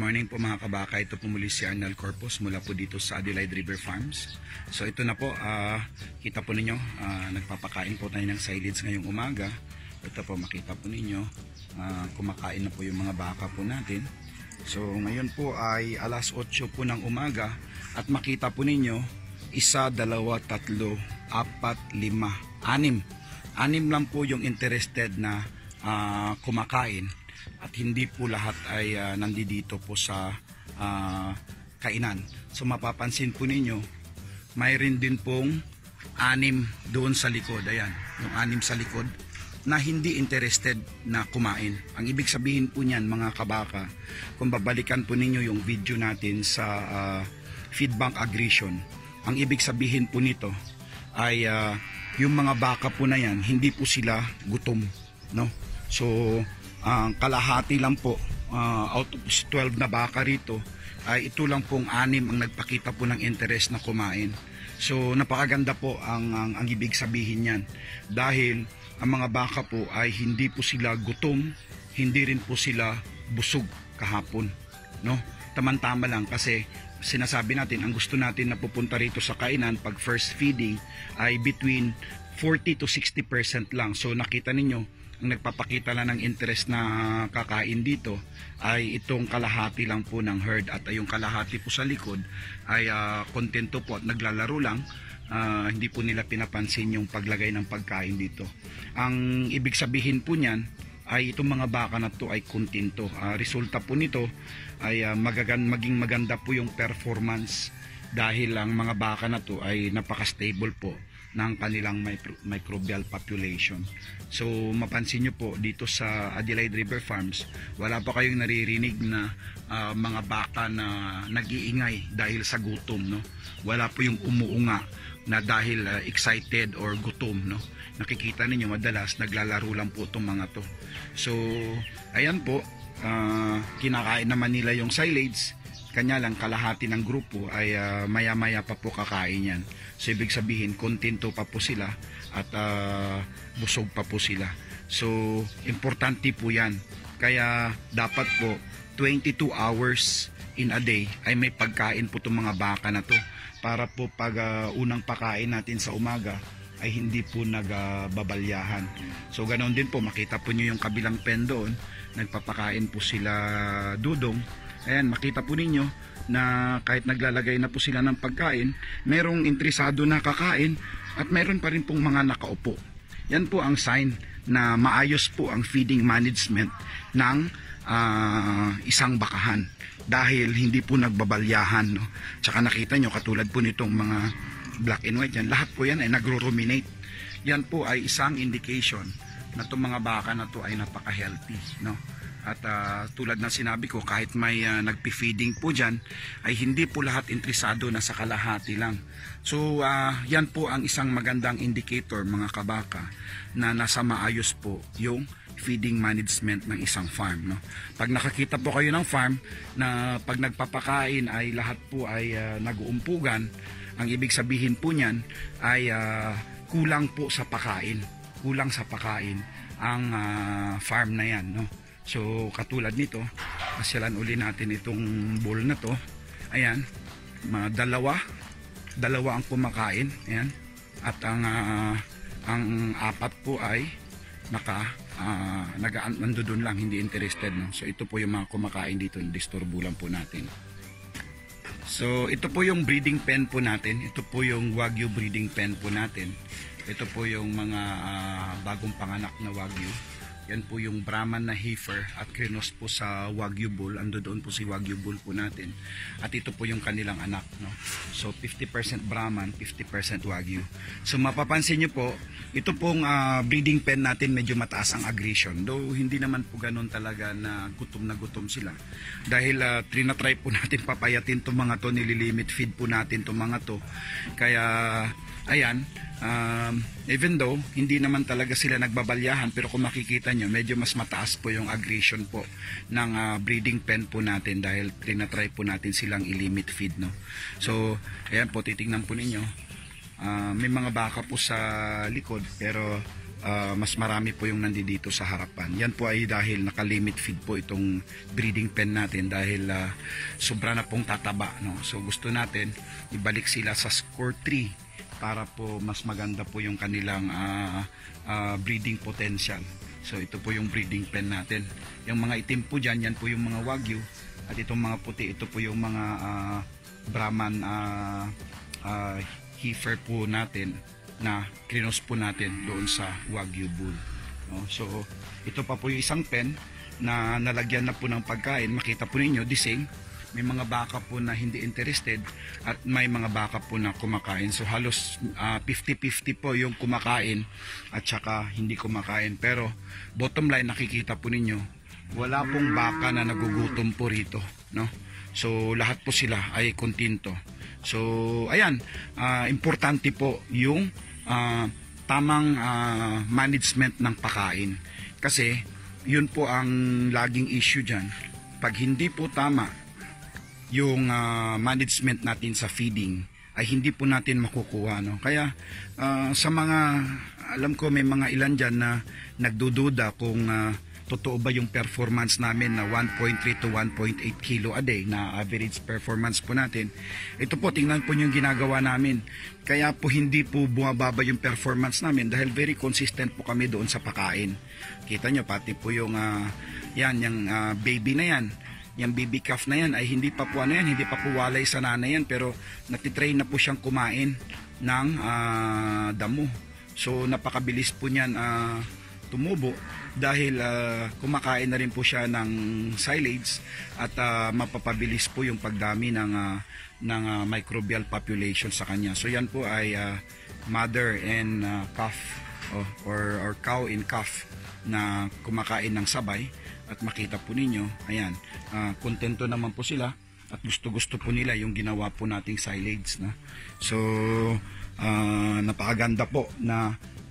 morning po mga kabaka. Ito po muli si Arnel Corpus mula po dito sa Adelaide River Farms. So ito na po, kita po ninyo, nagpapakain po tayo ng silage ngayong umaga. Ito po makita po ninyo, kumakain na po yung mga baka po natin. So ngayon po ay alas 8 po ng umaga at makita po ninyo, 1, 2, 3, 4, 5, 6. 6 lang po yung interested na kumakain. At hindi po lahat ay nandito po sa kainan. So mapapansin po ninyo, mayroon din pong 6 doon sa likod. Ayan, yung 6 sa likod na hindi interested na kumain. Ang ibig sabihin po niyan mga kabaka, kung babalikan po ninyo yung video natin sa feed bank aggression, ang ibig sabihin po nito ay yung mga baka po na yan, hindi po sila gutom, no? So ang kalahati lang po out of 12 na baka rito ay ito lang pong 6 ang nagpakita po ng interest na kumain. So napakaganda po ang ibig sabihin niyan, dahil ang mga baka po ay hindi po sila gutom, hindi rin po sila busog kahapon, no? Tamang-tama lang, kasi sinasabi natin ang gusto natin na pupunta rito sa kainan pag first feeding ay between 40 to 60% lang. So nakita ninyo, ang nagpapakita lang ng interest na kakain dito ay itong kalahati lang po ng herd, at yung kalahati po sa likod ay kontento po at naglalaro lang. Hindi po nila pinapansin yung paglagay ng pagkain dito. Ang ibig sabihin po niyan ay itong mga baka na to ay kontento. Resulta po nito ay maging maganda po yung performance, dahil ang mga baka na to ay napaka-stable po ng kanilang microbial population. So mapansin nyo po dito sa Adelaide River Farms, wala pa kayong naririnig na mga baka na nag-iingay dahil sa gutom, no? Wala po yung umuunga na dahil excited or gutom, no? Nakikita ninyo madalas naglalaro lang po itong mga to. So ayan po, kinakain naman nila yung silage. Kanya lang kalahati ng grupo ay maya-maya pa po kakain yan. So ibig sabihin, kontento pa po sila at busog pa po sila. So importante po yan. Kaya dapat po 22 hours in a day ay may pagkain po itong mga baka na to, para po pag unang pakain natin sa umaga ay hindi po nagbabalyahan. So ganoon din po, makita po nyo yung kabilang pen doon, nagpapakain po sila dudong. Ayan, makita po ninyo na kahit naglalagay na po sila ng pagkain, merong interesado na kakain at meron pa rin pong mga nakaupo. Yan po ang sign na maayos po ang feeding management ng isang bakahan, dahil hindi po nagbabalyahan, no? Tsaka nakita nyo, katulad po nitong mga black and white yan, lahat po yan ay nagro-ruminate. Yan po ay isang indication na itong mga baka na to ay napaka-healthy, no? At tulad na sinabi ko, kahit may nagpi-feeding po dyan, ay hindi po lahat interesado na sa kalahati lang. So yan po ang isang magandang indicator mga kabaka na nasa maayos po yung feeding management ng isang farm, no? Pag nakakita po kayo ng farm na pag nagpapakain ay lahat po ay nag-uumpugan, ang ibig sabihin po niyan ay kulang po sa pakain. Kulang sa pakain ang farm na yan, no? So katulad nito, pasyalan uli natin itong bowl na to. Ayan, mga dalawa ang kumakain. Ayan. At ang 4 po ay nandoon lang, hindi interested, no? So ito po yung mga kumakain dito, disturbo lang po natin. So ito po yung breeding pen po natin. Ito po yung Wagyu breeding pen po natin. Ito po yung mga bagong panganak na Wagyu. Yan po yung Brahman na heifer at Crinos po sa Wagyu bull. Ando doon po si Wagyu bull po natin. At ito po yung kanilang anak, no? So 50% Brahman, 50% Wagyu. So mapapansin nyo po, ito pong breeding pen natin medyo mataas ang aggression. Though hindi naman po ganun talaga na gutom sila. Dahil trinatry po natin papayatin itong mga to, nililimit feed po natin itong mga to. Kaya ayan, even though hindi naman talaga sila nagbabalyahan, pero kung makikita nyo, medyo mas mataas po yung aggression po ng breeding pen po natin, dahil tinatry po natin silang i-limit feed, no? So ayan po, titingnan po ninyo, may mga baka po sa likod, pero mas marami po yung nandito sa harapan. Yan po ay dahil naka-limit feed po itong breeding pen natin dahil sobra na pong tataba, no? So gusto natin ibalik sila sa score 3 para po mas maganda po yung kanilang breeding potential. So ito po yung breeding pen natin. Yung mga itim po dyan, yan po yung mga Wagyu. At itong mga puti, ito po yung mga Brahman heifer po natin na krinos po natin doon sa Wagyu bull. No? So ito pa po yung isang pen na nalagyan na po ng pagkain. Makita po ninyo, the same. May mga baka po na hindi interested at may mga baka po na kumakain. So halos 50-50 po yung kumakain at saka hindi kumakain. Pero bottom line, nakikita po ninyo, wala pong baka na nagugutom po rito, no? So lahat po sila ay kontento. So ayan, importante po yung tamang management ng pagkain. Kasi yun po ang laging issue dyan. Pag hindi po tama yung management natin sa feeding, ay hindi po natin makukuha, no? Kaya sa mga, alam ko may mga ilan dyan na nagdududa kung totoo ba yung performance namin na 1.3 to 1.8 kilo a day na average performance po natin. Ito po, tingnan po yung ginagawa namin. Kaya po hindi po bumababa yung performance namin dahil very consistent po kami doon sa pagkain. Kita nyo, pati po yung yung baby na yan, yung baby calf na yan ay hindi pa po hindi pa po walay sa nanay yan, pero natitrain na po siyang kumain ng damo. So napakabilis po niyan tumubo dahil kumakain na rin po siya ng silage at mapapabilis po yung pagdami ng microbial population sa kanya. So yan po ay mother and calf or cow and calf na kumakain ng sabay. At makita po ninyo, ayan, kontento naman po sila at gusto-gusto po nila yung ginawa po nating silage, no? So napakaganda po na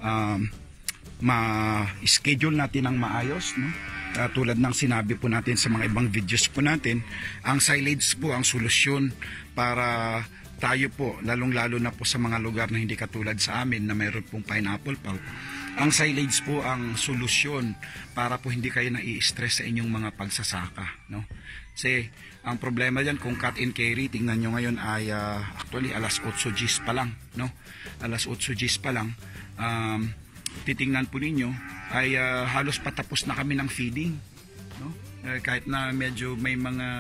ma-schedule natin ng maayos, no? Tulad ng sinabi po natin sa mga ibang videos po natin, ang silage po ang solusyon para tayo po, lalong-lalo na po sa mga lugar na hindi katulad sa amin na mayroon pong pineapple pulp. Ang silage po ang solusyon para po hindi kayo nai-stress sa inyong mga pagsasaka, no? Kasi ang problema diyan kung cut and carry, tingnan nyo ngayon ay actually alas 8 Gs pa lang, no? Alas 8 Gs pa lang. Titingnan po ninyo ay halos patapos na kami ng feeding, no? Kahit na medyo may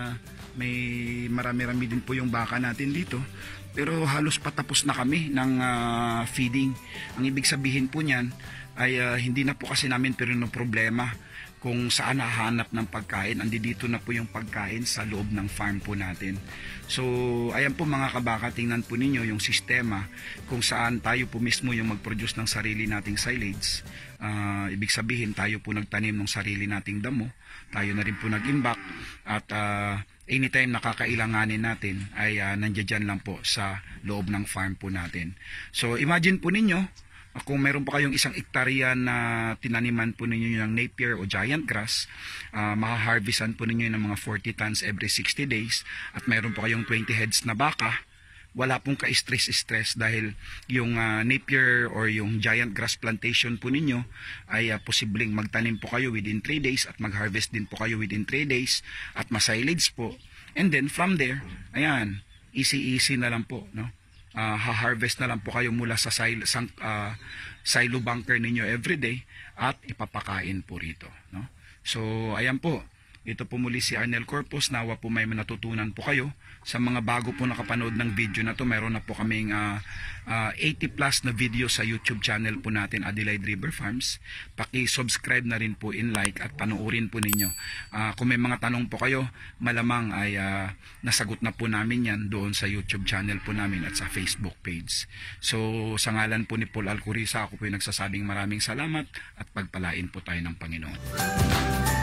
marami-rami din po yung baka natin dito, pero halos patapos na kami ng feeding. Ang ibig sabihin po niyan ay hindi na po kasi namin pero no problema kung saan hahanap ng pagkain. Andi dito na po yung pagkain sa loob ng farm po natin. So ayan po mga kabaka, tingnan po ninyo yung sistema kung saan tayo po mismo yung mag-produce ng sarili nating silage. Ibig sabihin tayo po nagtanim ng sarili nating damo, tayo na rin po nag-imbak at anytime nakakailanganin natin ay nandiyan lang po sa loob ng farm po natin. So imagine po ninyo, kung meron pa kayong 1 hektarya na tinaniman po ninyo ng napier o giant grass, makaharvestan po ninyo ng mga 40 tons every 60 days at meron pa kayong 20 heads na baka, wala pong ka-stress dahil yung napier or yung giant grass plantation po ninyo ay posibleng magtanim po kayo within 3 days at mag-harvest din po kayo within 3 days at ma-silage po. And then from there, ayan, easy na lang po, no? Ha-harvest na lang po kayo mula sa silo bunker ninyo everyday at ipapakain po rito, no? So ayan po, ito po muli si Arnel Corpus. Nawa po may natutunan po kayo. Sa mga bago po nakapanood ng video na to, meron na po kaming 80 plus na video sa YouTube channel po natin, Adelaide River Farms. Paki-subscribe na rin po, in-like at panoorin po ninyo. Kung may mga tanong po kayo, malamang ay nasagot na po namin yan doon sa YouTube channel po namin at sa Facebook page. So sa ngalan po ni Paul Alcoriza, ako po yung nagsasabing maraming salamat at pagpalain po tayo ng Panginoon.